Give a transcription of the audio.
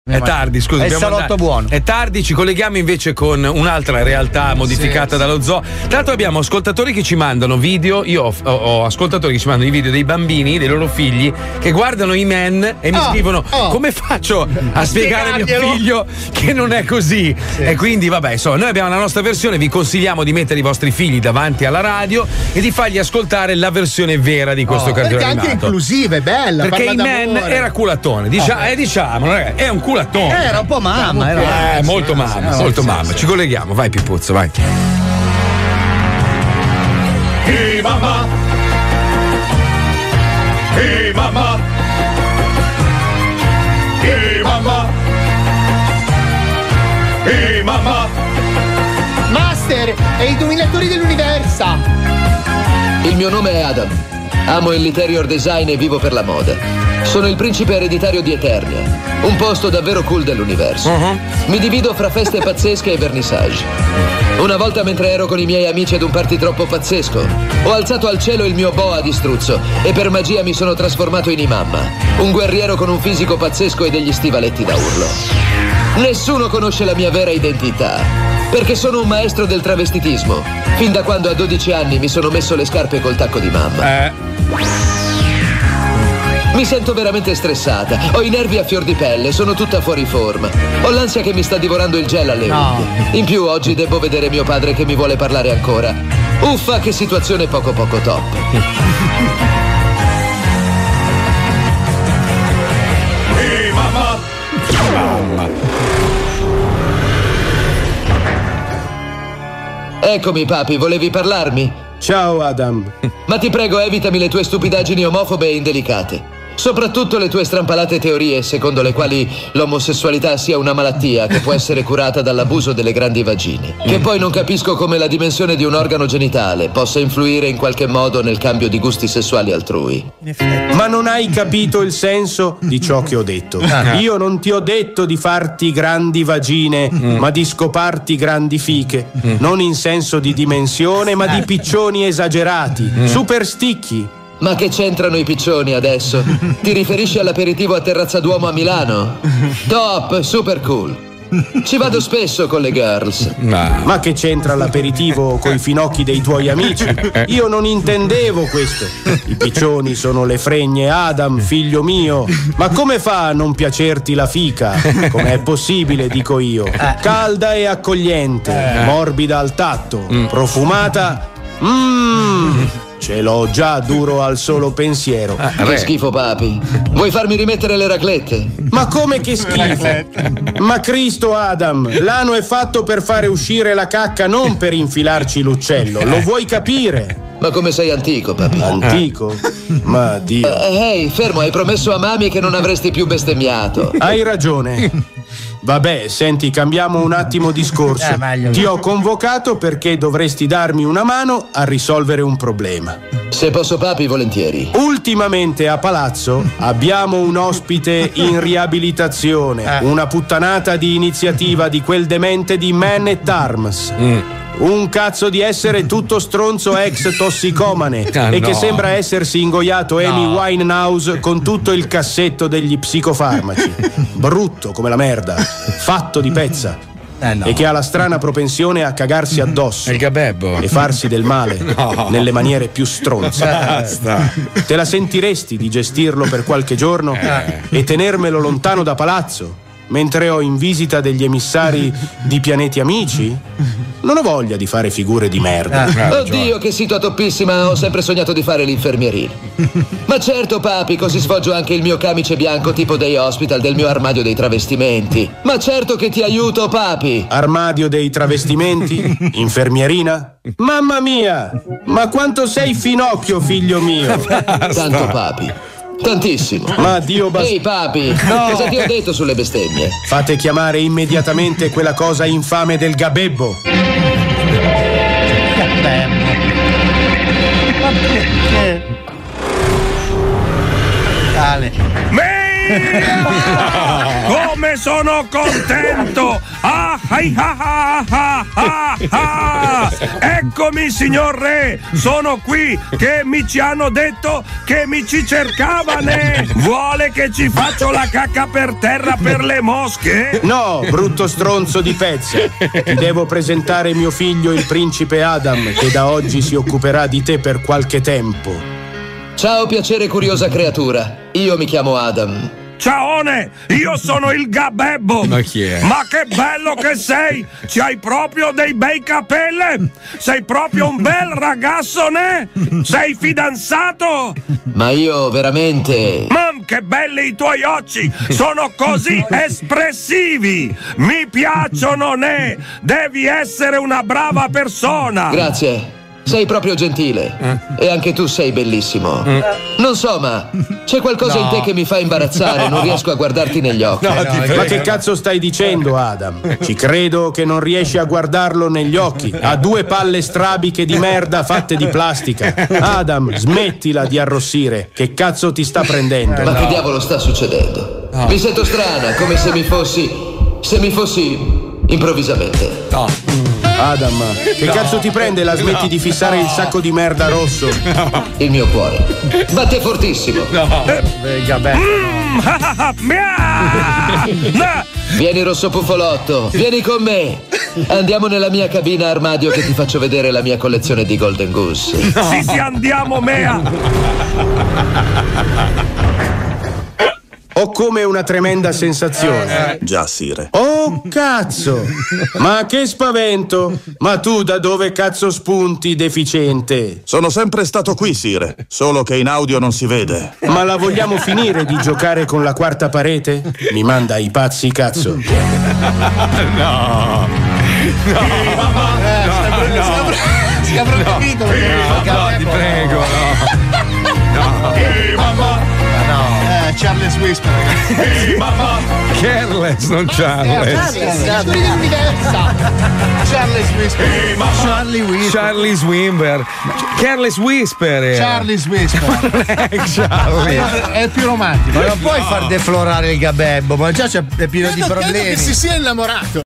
È tardi, scusa. È il salotto buono. È tardi, ci colleghiamo invece con un'altra realtà modificata dallo zoo. Tra l'altro abbiamo ascoltatori che ci mandano video. Io ho ascoltatori che ci mandano i video dei bambini, dei loro figli, che guardano i Men e mi scrivono: come faccio a spiegare a mio figlio che non è così? Sì. E quindi, vabbè, insomma, noi abbiamo la nostra versione. Vi consigliamo di mettere i vostri figli davanti alla radio e di fargli ascoltare la versione vera di questo cartone perché animato. Anche inclusiva, è bella. Perché i Men era culatone. Diciamo, ragazzi, è un culatone. Era un po' mamma, molto mamma, molto mamma. Ci colleghiamo, vai Pipuzzo, vai. Hey mamma, hey mamma, hey mamma, hey mamma. Master, e i dominatori dell'universo. Il mio nome è Adam. Amo il Literior Design e vivo per la moda. Sono il principe ereditario di Eternia, un posto davvero cool dell'universo. Mi divido fra feste pazzesche e vernissage. Una volta, mentre ero con i miei amici ad un party troppo pazzesco, ho alzato al cielo il mio boa di struzzo e per magia mi sono trasformato in Imamma, un guerriero con un fisico pazzesco e degli stivaletti da urlo. Nessuno conosce la mia vera identità, perché sono un maestro del travestitismo. Fin da quando a 12 anni mi sono messo le scarpe col tacco di mamma. Mi sento veramente stressata, ho i nervi a fior di pelle, sono tutta fuori forma. Ho l'ansia che mi sta divorando il gel alle unghie. In più oggi devo vedere mio padre che mi vuole parlare ancora. Uffa, che situazione poco top. Hey mamma. Eccomi papi, volevi parlarmi? Ciao Adam. Ma ti prego, evitami le tue stupidaggini omofobe e indelicate. Soprattutto le tue strampalate teorie secondo le quali l'omosessualità sia una malattia che può essere curata dall'abuso delle grandi vagine. Che poi non capisco come la dimensione di un organo genitale possa influire in qualche modo nel cambio di gusti sessuali altrui. Ma non hai capito il senso di ciò che ho detto. Io non ti ho detto di farti grandi vagine, ma di scoparti grandi fiche. Non in senso di dimensione, ma di piccioni esagerati, super sticchi. Ma che c'entrano i piccioni adesso? Ti riferisci all'aperitivo a Terrazza Duomo a Milano? Top, super cool. Ci vado spesso con le girls. Ma che c'entra l'aperitivo coi finocchi dei tuoi amici? Io non intendevo questo. I piccioni sono le fregne, Adam, figlio mio. Ma come fa a non piacerti la fica? Com'è possibile, dico io. Calda e accogliente, morbida al tatto, profumata. Ce l'ho già duro al solo pensiero. Che schifo, papi. Vuoi farmi rimettere le raclette? Ma come che schifo? Ma Cristo, Adam, l'ano è fatto per fare uscire la cacca, non per infilarci l'uccello. Lo vuoi capire? Ma come sei antico, papi? Antico? Ma Dio. Ehi, fermo, hai promesso a mami che non avresti più bestemmiato. Hai ragione. Vabbè, senti, cambiamo un attimo discorso. Ti ho convocato perché dovresti darmi una mano a risolvere un problema. Se posso, papi, volentieri. Ultimamente a palazzo abbiamo un ospite in riabilitazione, una puttanata di iniziativa di quel demente di Man at Arms. Un cazzo di essere tutto stronzo ex tossicomane che sembra essersi ingoiato Amy Winehouse con tutto il cassetto degli psicofarmaci. Brutto come la merda, fatto di pezza. E che ha la strana propensione a cagarsi addosso il gabebbo e farsi del male nelle maniere più stronze. Basta. Te la sentiresti di gestirlo per qualche giorno e tenermelo lontano da palazzo mentre ho in visita degli emissari di pianeti amici? Non ho voglia di fare figure di merda. Oddio, che sito toppissima, ho sempre sognato di fare l'infermierino. Ma certo, papi, così sfoggio anche il mio camice bianco tipo Day Hospital del mio armadio dei travestimenti. Ma certo che ti aiuto, papi. Armadio dei travestimenti? Infermierina? Mamma mia, ma quanto sei finocchio, figlio mio. Tanto, papi. Tantissimo. Ma Dio Ehi, papi, cosa ti ho detto sulle bestemmie? Fate chiamare immediatamente quella cosa infame del gabebbo. Come sono contento! Ah Eccomi, signor re, sono qui, che mi ci hanno detto che mi ci cercavano. Vuole che ci faccio la cacca per terra per le mosche? No, brutto stronzo di pezza. Ti devo presentare mio figlio, il principe Adam, che da oggi si occuperà di te per qualche tempo. Ciao, piacere curiosa creatura. Io mi chiamo Adam. Ciaone, io sono il Gabebbo. Ma chi è? Ma che bello che sei! Ci hai proprio dei bei capelli! Sei proprio un bel ragazzo, ne? Sei fidanzato? Ma io veramente... Mam, che belli i tuoi occhi! Sono così espressivi! Mi piacciono, ne? Devi essere una brava persona! Grazie. Sei proprio gentile. E anche tu sei bellissimo. Non so, ma c'è qualcosa in te che mi fa imbarazzare. Non riesco a guardarti negli occhi. Ma che cazzo stai dicendo, Adam? Ci credo che non riesci a guardarlo negli occhi. Ha due palle strabiche di merda fatte di plastica. Adam, smettila di arrossire. Che cazzo ti sta prendendo? Ma che diavolo sta succedendo? Mi sento strana, come se mi fossi improvvisamente. Adam, che cazzo ti prende? La smetti di fissare il sacco di merda rosso? Il mio cuore batte fortissimo. Vieni, rosso puffolotto, vieni con me. Andiamo nella mia cabina armadio che ti faccio vedere la mia collezione di Golden Goose. Sì, andiamo, Mea. Ho come una tremenda sensazione. Già, Sire. Oh, cazzo! Ma che spavento! Ma tu da dove cazzo spunti, deficiente? Sono sempre stato qui, Sire, solo che in audio non si vede. Ma la vogliamo finire di giocare con la quarta parete? Mi manda i pazzi, cazzo. No. Si avrà capito. No, ti prego, no. Charles Whisper. Careless, non Charles. Charles Whisper. Charlie Whisper. Charlie Swimber. Careless Whisper. Charles Whisper. Charlie. È più romantico. Ma non puoi far deflorare il Gabebbo, ma già è pieno di problemi. Credo che si sia innamorato.